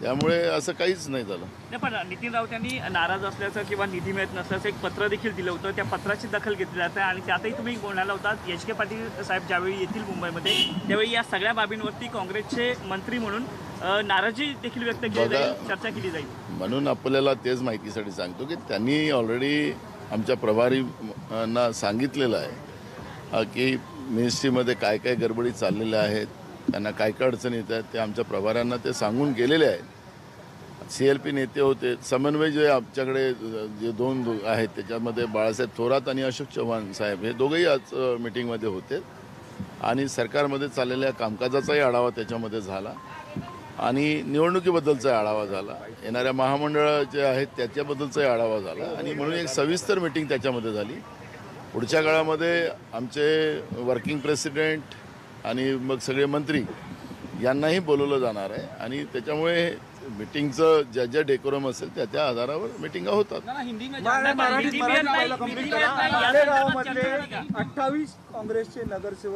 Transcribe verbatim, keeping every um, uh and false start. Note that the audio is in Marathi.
त्यामुळे असं काहीच नाही झालं. नाही, पण नितीन राऊत यांनी नाराज असल्याचं किंवा निधी मिळत नसल्याचं एक पत्र देखील दिलं होतं. त्या पत्राची दखल घेतली जाते आणि त्यातही तुम्ही बोलायला होतात. एच के पाटील साहेब ज्यावेळी येतील मुंबईमध्ये त्यावेळी या सगळ्या बाबींवरती काँग्रेसचे मंत्री म्हणून नाराजी देखील व्यक्त केली जाईल, चर्चा केली जाईल. म्हणून आपल्याला तेच माहितीसाठी सांगतो की त्यांनी ऑलरेडी आमच्या प्रभारींना सांगितलेलं आहे की मिनिस्ट्रीमध्ये काय काय गडबडी चाललेल्या आहेत, त्यांना काय काय अडचणी येत आहेत ते आमच्या प्रभाऱ्यांना ते सांगून गेलेले आहेत. सी एल पी नेते होते, समन्वय जे आमच्याकडे जे दोन आहेत त्याच्यामध्ये बाळासाहेब थोरात आणि अशोक चव्हाण साहेब हे दोघंही आज मिटिंगमध्ये होते आणि सरकारमध्ये चाललेल्या कामकाजाचाही आढावा त्याच्यामध्ये झाला आणि निवडणुकीबद्दलचा आढावा झाला, येणाऱ्या महामंडळ जे आहेत त्याच्याबद्दलचाही आढावा झाला आणि म्हणून एक सविस्तर मिटिंग त्याच्यामध्ये झाली. पुढच्या काळामध्ये आमचे वर्किंग प्रेसिडेंट आणि मग सगळे मंत्री यांनाही बोलवलं जाणार आहे आणि त्याच्यामुळे मिटिंगचं ज्या ज्या डेकोरम असेल त्या त्या आधारावर मिटिंगा होतात. अठ्ठावीस काँग्रेसचे नगरसेवक